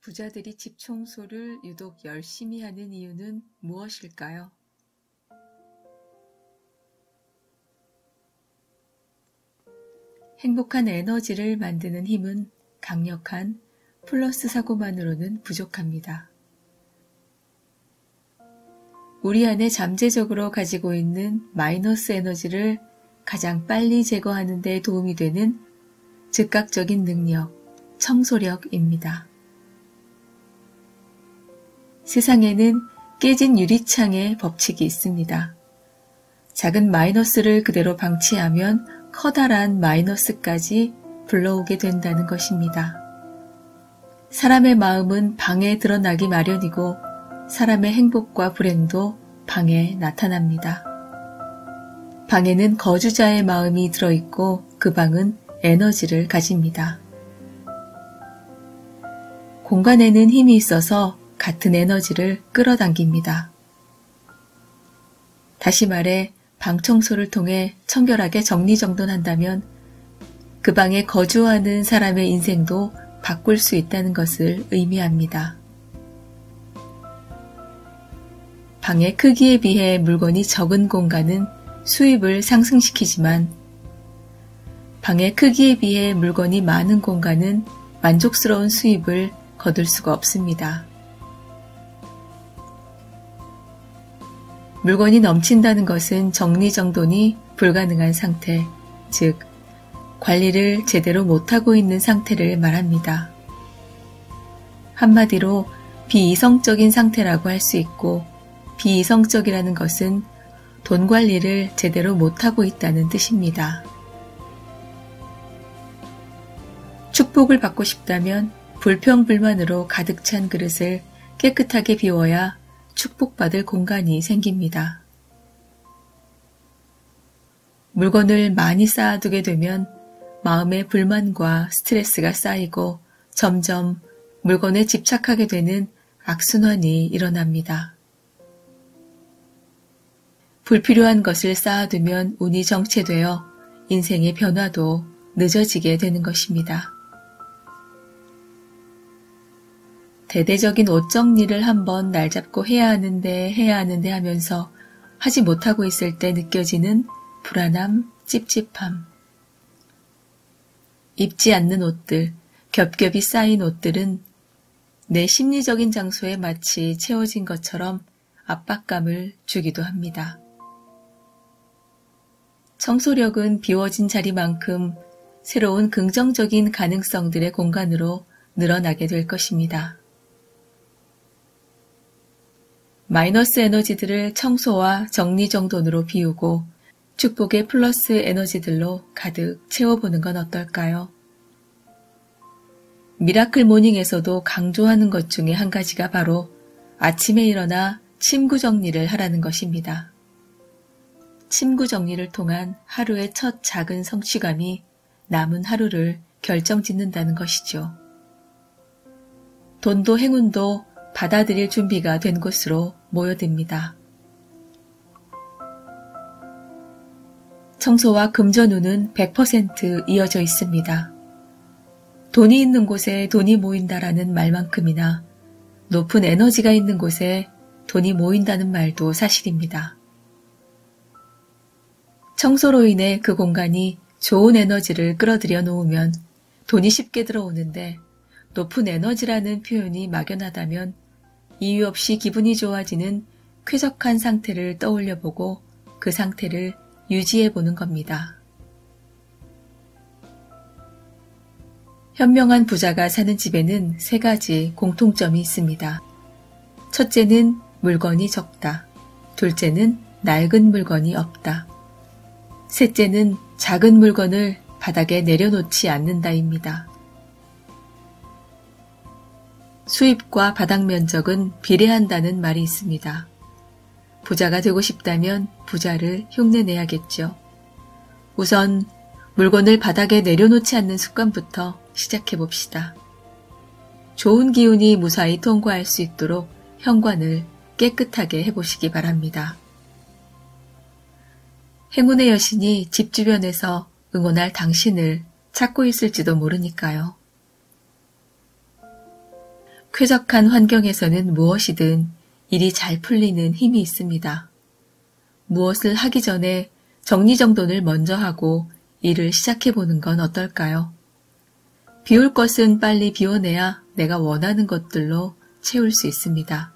부자들이 집 청소를 유독 열심히 하는 이유는 무엇일까요? 행복한 에너지를 만드는 힘은 강력한 플러스 사고만으로는 부족합니다. 우리 안에 잠재적으로 가지고 있는 마이너스 에너지를 가장 빨리 제거하는 데 도움이 되는 즉각적인 능력, 청소력입니다. 세상에는 깨진 유리창의 법칙이 있습니다. 작은 마이너스를 그대로 방치하면 커다란 마이너스까지 불러오게 된다는 것입니다. 사람의 마음은 방에 드러나기 마련이고 사람의 행복과 불행도 방에 나타납니다. 방에는 거주자의 마음이 들어있고 그 방은 에너지를 가집니다. 공간에는 힘이 있어서 같은 에너지를 끌어당깁니다. 다시 말해 방 청소를 통해 청결하게 정리정돈한다면 그 방에 거주하는 사람의 인생도 바꿀 수 있다는 것을 의미합니다. 방의 크기에 비해 물건이 적은 공간은 수입을 상승시키지만 방의 크기에 비해 물건이 많은 공간은 만족스러운 수입을 거둘 수가 없습니다. 물건이 넘친다는 것은 정리정돈이 불가능한 상태, 즉 관리를 제대로 못하고 있는 상태를 말합니다. 한마디로 비이성적인 상태라고 할 수 있고 비이성적이라는 것은 돈 관리를 제대로 못하고 있다는 뜻입니다. 축복을 받고 싶다면 불평불만으로 가득 찬 그릇을 깨끗하게 비워야 축복받을 공간이 생깁니다. 물건을 많이 쌓아두게 되면 마음의 불만과 스트레스가 쌓이고 점점 물건에 집착하게 되는 악순환이 일어납니다. 불필요한 것을 쌓아두면 운이 정체되어 인생의 변화도 늦어지게 되는 것입니다. 대대적인 옷 정리를 한번 날 잡고 해야 하는데 하면서 하지 못하고 있을 때 느껴지는 불안함, 찝찝함. 입지 않는 옷들, 겹겹이 쌓인 옷들은 내 심리적인 장소에 마치 채워진 것처럼 압박감을 주기도 합니다. 청소력은 비워진 자리만큼 새로운 긍정적인 가능성들의 공간으로 늘어나게 될 것입니다. 마이너스 에너지들을 청소와 정리정돈으로 비우고 축복의 플러스 에너지들로 가득 채워보는 건 어떨까요? 미라클 모닝에서도 강조하는 것 중에 한 가지가 바로 아침에 일어나 침구 정리를 하라는 것입니다. 침구 정리를 통한 하루의 첫 작은 성취감이 남은 하루를 결정짓는다는 것이죠. 돈도 행운도 받아들일 준비가 된 곳으로 모여듭니다. 청소와 금전운은 100% 이어져 있습니다. 돈이 있는 곳에 돈이 모인다라는 말만큼이나 높은 에너지가 있는 곳에 돈이 모인다는 말도 사실입니다. 청소로 인해 그 공간이 좋은 에너지를 끌어들여 놓으면 돈이 쉽게 들어오는데 높은 에너지라는 표현이 막연하다면 이유 없이 기분이 좋아지는 쾌적한 상태를 떠올려보고 그 상태를 유지해보는 겁니다. 현명한 부자가 사는 집에는 3가지 공통점이 있습니다. 첫째는 물건이 적다. 둘째는 낡은 물건이 없다. 셋째는 작은 물건을 바닥에 내려놓지 않는다입니다. 수입과 바닥 면적은 비례한다는 말이 있습니다. 부자가 되고 싶다면 부자를 흉내내야겠죠. 우선 물건을 바닥에 내려놓지 않는 습관부터 시작해봅시다. 좋은 기운이 무사히 통과할 수 있도록 현관을 깨끗하게 해보시기 바랍니다. 행운의 여신이 집 주변에서 응원할 당신을 찾고 있을지도 모르니까요. 쾌적한 환경에서는 무엇이든 일이 잘 풀리는 힘이 있습니다. 무엇을 하기 전에 정리정돈을 먼저 하고 일을 시작해보는 건 어떨까요? 비울 것은 빨리 비워내야 내가 원하는 것들로 채울 수 있습니다.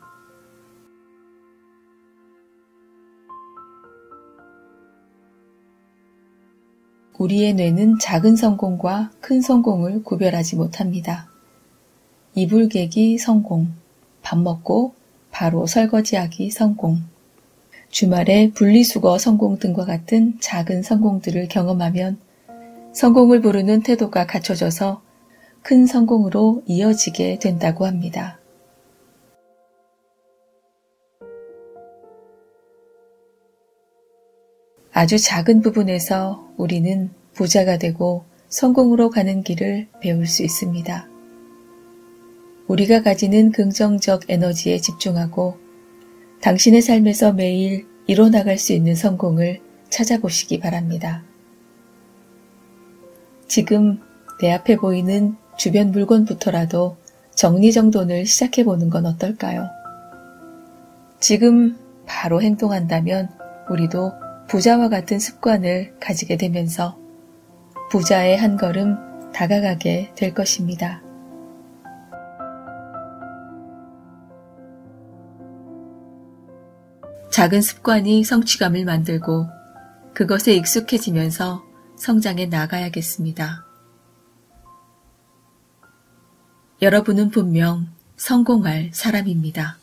우리의 뇌는 작은 성공과 큰 성공을 구별하지 못합니다. 이불 개기 성공, 밥 먹고 바로 설거지하기 성공, 주말에 분리수거 성공 등과 같은 작은 성공들을 경험하면 성공을 부르는 태도가 갖춰져서 큰 성공으로 이어지게 된다고 합니다. 아주 작은 부분에서 우리는 부자가 되고 성공으로 가는 길을 배울 수 있습니다. 우리가 가지는 긍정적 에너지에 집중하고 당신의 삶에서 매일 이뤄나갈 수 있는 성공을 찾아보시기 바랍니다. 지금 내 앞에 보이는 주변 물건부터라도 정리정돈을 시작해보는 건 어떨까요? 지금 바로 행동한다면 우리도 부자와 같은 습관을 가지게 되면서 부자의 한 걸음 다가가게 될 것입니다. 작은 습관이 성취감을 만들고 그것에 익숙해지면서 성장해 나가야겠습니다. 여러분은 분명 성공할 사람입니다.